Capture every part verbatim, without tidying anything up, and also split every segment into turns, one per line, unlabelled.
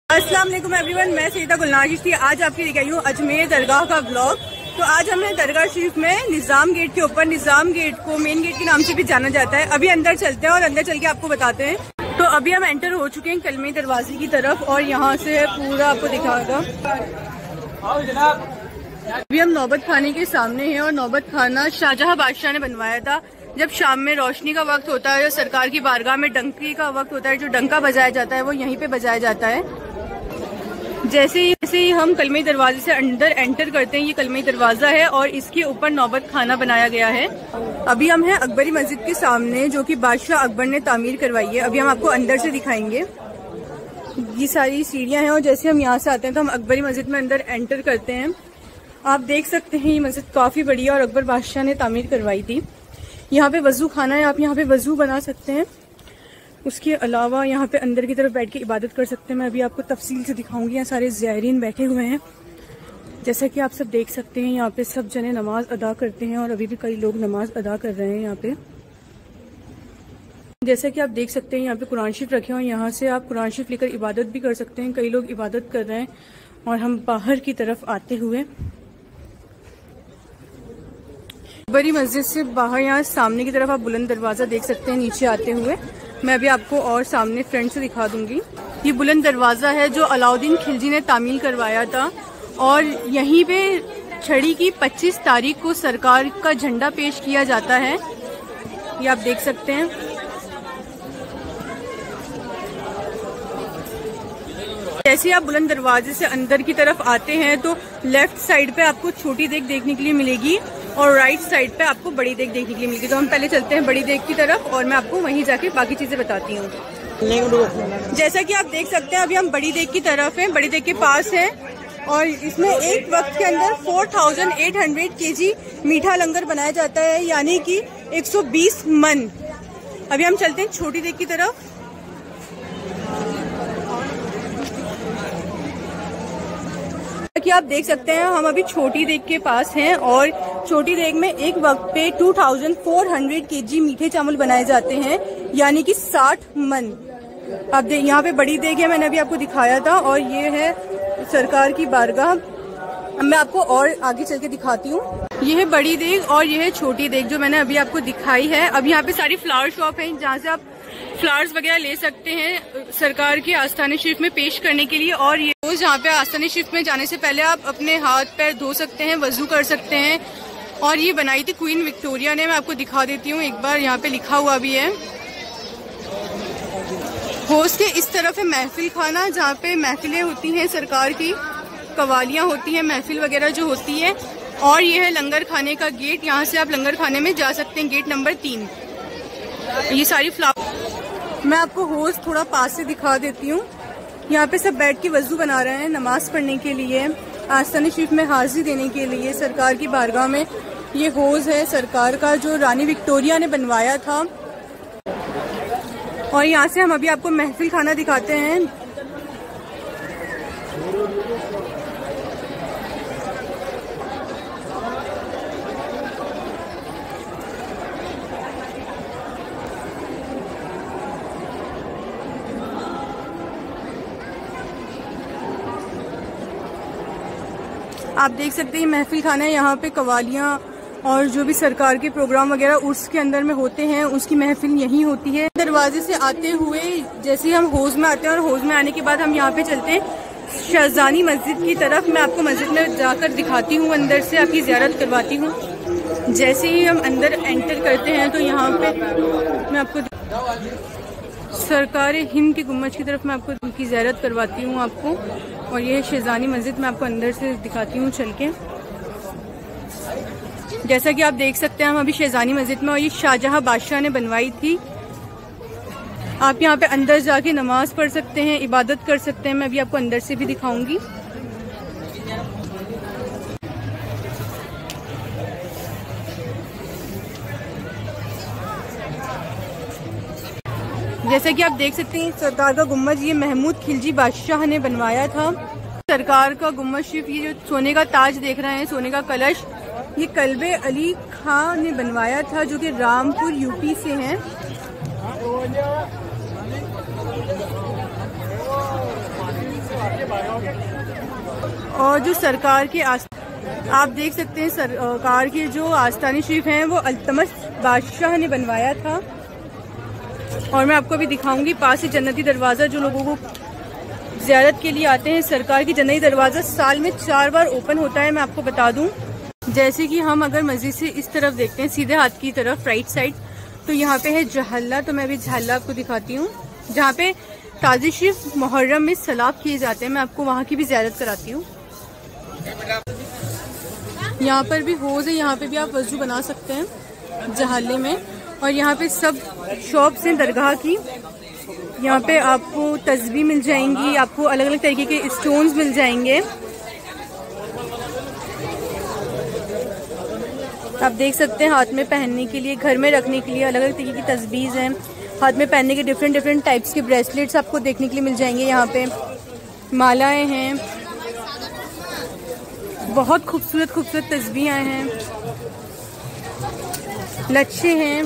अस्सलाम वालेकुम एवरीवन, मैं सईदा गुलनार चिश्ती आज आपके लेके आई हूँ अजमेर दरगाह का ब्लॉग। तो आज हमने दरगाह शरीफ में निज़ाम गेट के ऊपर, निज़ाम गेट को मेन गेट के नाम से भी जाना जाता है, अभी अंदर चलते हैं और अंदर चल के आपको बताते हैं। तो अभी हम एंटर हो चुके हैं कलमी दरवाजे की तरफ और यहाँ से पूरा आपको दिखाएगा। अभी हम नौबत खाने के सामने हैं और नौबत खाना शाहजहां बादशाह ने बनवाया था। जब शाम में रोशनी का वक्त होता है, सरकार की बारगाह में डंकी का वक्त होता है, जो डंका बजाया जाता है वो यहीं पे बजाया जाता है। जैसे ही जैसे ही हम कलमी दरवाजे से अंदर एंटर करते हैं, ये कलमी दरवाजा है और इसके ऊपर नौबत खाना बनाया गया है। अभी हम हैं अकबरी मस्जिद के सामने, जो कि बादशाह अकबर ने तामीर करवाई है। अभी हम आपको अंदर से दिखाएंगे। ये सारी सीढ़ियां हैं और जैसे हम यहाँ से आते हैं तो हम अकबरी मस्जिद में अंदर एंटर करते हैं। आप देख सकते हैं ये मस्जिद काफी बड़ी है और अकबर बादशाह ने तामीर करवाई थी। यहाँ पे वजू खाना है, आप यहाँ पे वजू बना सकते हैं। उसके अलावा यहाँ पे अंदर की तरफ बैठ के इबादत कर सकते हैं। मैं अभी आपको तफसील से दिखाऊंगी। यहाँ सारे ज़ायरीन बैठे हुए हैं, जैसा कि आप सब देख सकते हैं। यहाँ पे सब जने नमाज अदा करते हैं और अभी भी कई लोग नमाज अदा कर रहे हैं। यहाँ पे जैसा कि आप देख सकते हैं यहाँ पे कुरान शरीफ रखे हुए हैं, यहाँ से आप कुरान शरीफ लेकर इबादत भी कर सकते हैं। कई लोग इबादत कर रहे हैं और हम बाहर की तरफ आते हुए बड़ी मस्जिद से बाहर यहाँ सामने की तरफ आप बुलंद दरवाजा देख सकते हैं नीचे आते हुए। मैं अभी आपको और सामने फ्रंट से दिखा दूंगी। ये बुलंद दरवाजा है जो अलाउद्दीन खिलजी ने तामील करवाया था और यहीं पे छड़ी की पच्चीस तारीख को सरकार का झंडा पेश किया जाता है। ये आप देख सकते हैं। जैसे आप बुलंद दरवाजे से अंदर की तरफ आते हैं तो लेफ्ट साइड पे आपको छोटी देग देखने के लिए मिलेगी और राइट साइड पे आपको बड़ी देग देखने के लिए मिलेगी। तो हम पहले चलते हैं बड़ी देग की तरफ और मैं आपको वहीं जाके बाकी चीजें बताती हूँ। जैसा कि आप देख सकते हैं अभी हम बड़ी देग की तरफ हैं, बड़ी देग के पास हैं और इसमें एक वक्त के अंदर चार हज़ार आठ सौ केजी मीठा लंगर बनाया जाता है, यानी कि एक सौ बीस मन। अभी हम चलते हैं छोटी देग की तरफ। कि आप देख सकते हैं हम अभी छोटी देग के पास हैं और छोटी देग में एक वक्त पे two thousand four hundred KG मीठे चावल बनाए जाते हैं, यानी कि साठ मन। आप देख यहाँ पे बड़ी देग है, मैंने अभी आपको दिखाया था, और ये है सरकार की बारगाह। मैं आपको और आगे चल के दिखाती हूँ। ये है बड़ी देग और ये है छोटी देग जो मैंने अभी आपको दिखाई है। अब यहाँ पे सारी फ्लावर शॉप है जहाँ से आप फ्लावर्स वगैरह ले सकते हैं सरकार के आस्थाने शरीफ में पेश करने के लिए। और ये रोज यहाँ पे आस्थाने शरीफ में जाने से पहले आप अपने हाथ पैर धो सकते हैं, वजू कर सकते हैं। और ये बनाई थी क्वीन विक्टोरिया ने। मैं आपको दिखा देती हूँ एक बार, यहाँ पे लिखा हुआ भी है। होस्ट के इस तरफ है महफिल खाना, जहाँ पे महफिलें होती हैं, सरकार की कवालियाँ होती हैं, महफिल वगैरह जो होती है। और ये है लंगर खाने का गेट, यहाँ से आप लंगर खाने में जा सकते हैं, गेट नंबर तीन। ये सारी फ्लावर मैं आपको होस्ट थोड़ा पास से दिखा देती हूँ। यहाँ पे सब बैठ के वजू बना रहे हैं नमाज पढ़ने के लिए, आस्थाने शरीफ में हाजिरी देने के लिए सरकार की बारगाह में। ये होज है सरकार का जो रानी विक्टोरिया ने बनवाया था। और यहाँ से हम अभी आपको महफिल खाना दिखाते हैं। आप देख सकते हैं महफिल खाना है, यहाँ पे कवालियाँ और जो भी सरकार के प्रोग्राम वगैरह उर्स के अंदर में होते हैं उसकी महफिल यहीं होती है। दरवाजे से आते हुए जैसे हम हौज में आते हैं और हौज में आने के बाद हम यहाँ पे चलते हैं शाहजहानी मस्जिद की तरफ। मैं आपको मस्जिद में जाकर दिखाती हूँ, अंदर से आपकी ज़ियारत करवाती हूँ। जैसे ही हम अंदर एंटर करते हैं तो यहाँ पे मैं आपको सरकार हिंद के गुम्बज की तरफ मैं आपको उनकी ज़ियारत करवाती हूँ आपको। और ये शाहजहानी मस्जिद मैं आपको अंदर से दिखाती हूँ चल के। जैसा कि आप देख सकते हैं हम अभी शाहजहानी मस्जिद में, और ये शाहजहां बादशाह ने बनवाई थी। आप यहाँ पे अंदर जाके नमाज पढ़ सकते हैं, इबादत कर सकते हैं। मैं अभी आपको अंदर से भी दिखाऊंगी। जैसा कि आप देख सकते हैं सरकार का गुम्बज ये महमूद खिलजी बादशाह ने बनवाया था। सरकार का गुम्बज शरीफ, ये जो सोने का ताज देख रहे हैं, सोने का कलश, ये कल्बे अली खां ने बनवाया था जो कि रामपुर यूपी से हैं। और जो सरकार के आस आप देख सकते हैं सरकार के जो आस्थानी शरीफ हैं वो अल्तमश बादशाह ने बनवाया था। और मैं आपको अभी दिखाऊंगी पास ही जन्नती दरवाज़ा, जो लोगों को ज़ियारत के लिए आते हैं। सरकार की जन्नती दरवाज़ा साल में चार बार ओपन होता है। मैं आपको बता दूं, जैसे कि हम अगर मस्जिद से इस तरफ देखते हैं सीधे हाथ की तरफ राइट साइड, तो यहाँ पे है जहल्ला। तो मैं अभी जहल्ला आपको दिखाती हूँ, जहाँ पे ताज़ी शरीफ मुहर्रम में सलाब किए जाते हैं। मैं आपको वहाँ की भी ज़ियारत कराती हूँ। यहाँ पर भी हौज़ है, यहाँ पे भी आप वज़ू बना सकते हैं जहल्ले में। और यहाँ पे सब शॉप्स हैं दरगाह की। यहाँ पे आपको तस्बीह मिल जाएंगी, आपको अलग अलग तरीके के स्टोन्स मिल जाएंगे। आप देख सकते हैं हाथ में पहनने के लिए, घर में रखने के लिए अलग अलग तरीके की तस्बीह हैं। हाथ में पहनने के डिफरेंट डिफरेंट टाइप्स के ब्रेसलेट्स आपको देखने के लिए मिल जाएंगे। यहाँ पे मालाएं हैं, बहुत खूबसूरत खूबसूरत तस्बीहें हैं, लच्छे हैं।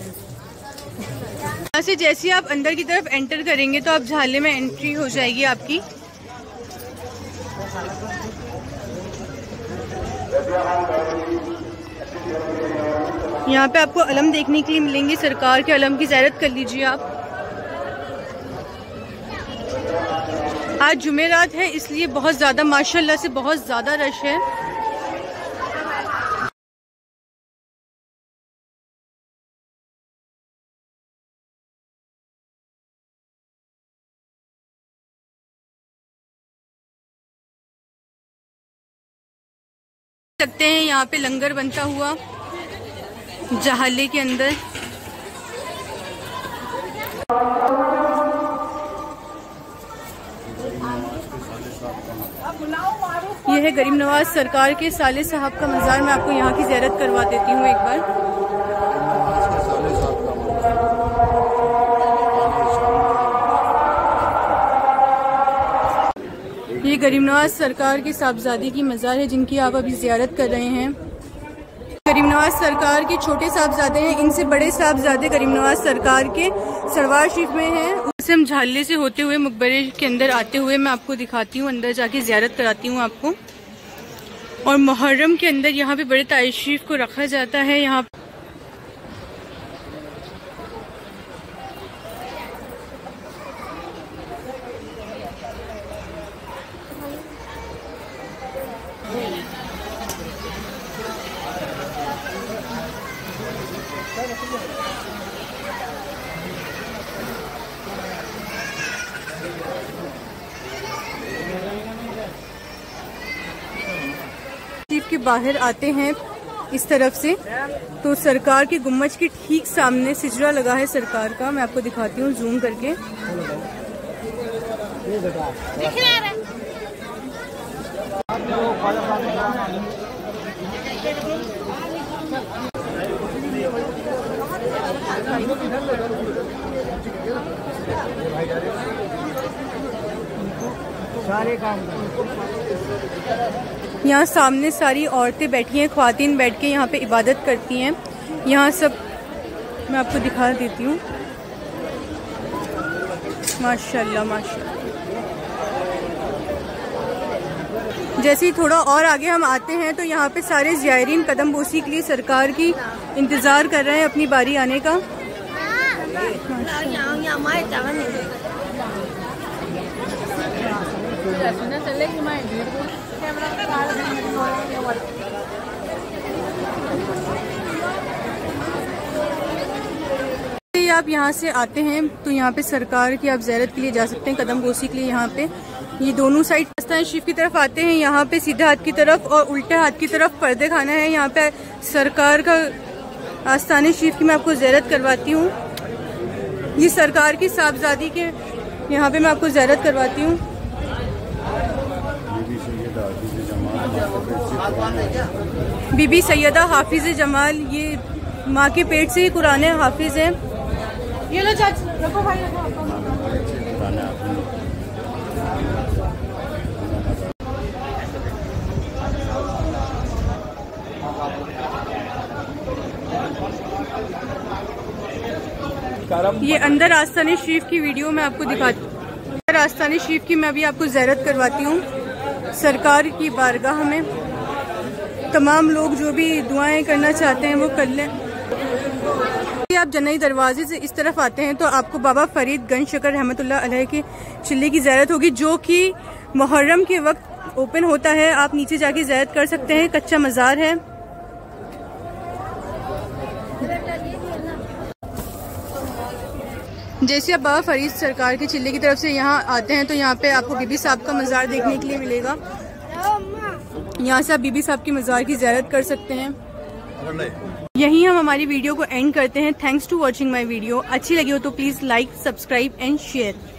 यहाँ से जैसे आप अंदर की तरफ एंटर करेंगे तो आप झाले में एंट्री हो जाएगी आपकी। यहाँ पे आपको अलम देखने के लिए मिलेंगे, सरकार के अलम की ज़ियारत कर लीजिए आप। आज जुमेरात है इसलिए बहुत ज़्यादा माशाल्लाह से बहुत ज़्यादा रश है। सकते हैं यहाँ पे लंगर बनता हुआ जहाले के अंदर। यह है गरीब नवाज सरकार के साले साहब का मज़ार। मैं आपको यहाँ की ज़ियारत करवा देती हूँ एक बार। ये गरीब नवाज सरकार के साहबजादे की मज़ार है जिनकी आप अभी ज़ियारत कर रहे हैं। गरीब नवाज सरकार के छोटे साहबजादे हैं, इनसे बड़े साहबजादे गरीब नवाज सरकार के सरवार शरीफ में हैं। उससे हम झाले से होते हुए मकबरे के अंदर आते हुए मैं आपको दिखाती हूँ, अंदर जाके ज़ियारत कराती हूँ आपको। और मुहर्रम के अंदर यहाँ पे बड़े ताज शरीफ को रखा जाता है। यहाँ के बाहर आते हैं इस तरफ से तो सरकार के गुम्बज के ठीक सामने सिजरा लगा है सरकार का। मैं आपको दिखाती हूँ जूम करके। सारे काम यहाँ सामने सारी औरतें बैठी हैं, ख्वातीन बैठ के यहाँ पे इबादत करती हैं। यहाँ सब मैं आपको दिखा देती हूँ। माशाल्लाह माशाल्लाह। जैसे ही थोड़ा और आगे हम आते हैं तो यहाँ पे सारे ज़ायरीन कदम बोसी के लिए सरकार की इंतज़ार कर रहे हैं अपनी बारी आने का। आप यहाँ से आते हैं तो यहाँ पे सरकार की आप ज़ियारत के लिए जा सकते हैं, कदम बोसी के लिए। यहाँ पे ये दोनों साइड आस्थान शरीफ की तरफ आते हैं, यहाँ पे सीधे हाथ की तरफ और उल्टे हाथ की तरफ पर्दे खाना है। यहाँ पे सरकार का आस्थान शरीफ की मैं आपको ज़ियारत करवाती हूँ। ये सरकार की साहबजादी के यहाँ पे मैं आपको ज़ियारत करवाती हूँ। बीबी सैयदा हाफिज जमाल, ये माँ के पेट से ही कुरान हाफिज है। ये लो चाची, रखो भाई, रखो। ये अंदर आस्थान शरीफ की वीडियो मैं आपको दिखाती हूँ। अंदर आस्ताने शरीफ की मैं अभी आपको ज़ियारत करवाती हूँ। सरकार की बारगाह में तमाम लोग जो भी दुआएं करना चाहते हैं वो कर लें। आप जन्नती दरवाजे से इस तरफ आते हैं तो आपको बाबा फरीद गंज शकर रहमतुल्लाह अलैह की चिल्ले की ज़ियारत होगी, जो कि मुहर्रम के वक्त ओपन होता है। आप नीचे जाके ज़ियारत कर सकते हैं। कच्चा मज़ार है। जैसे आप बाबा फरीद सरकार के चिल्ले की तरफ से यहाँ आते हैं तो यहाँ पे आपको बीबी साहब का मज़ार देखने के लिए मिलेगा। यहाँ से आप बीबी साहब की मज़ार की ज़ियारत कर सकते हैं। यहीं हम हमारी वीडियो को एंड करते हैं। Thanks to watching my video. अच्छी लगी हो तो please like, subscribe and share.